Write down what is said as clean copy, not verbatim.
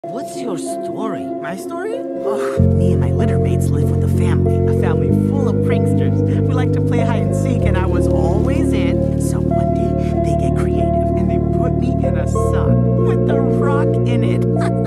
What's your story? My story? Oh, me and my litter mates live with a family full of pranksters. We like to play hide and seek, and I was always in. So one day, they get creative, and they put me in a sock with a rock in it.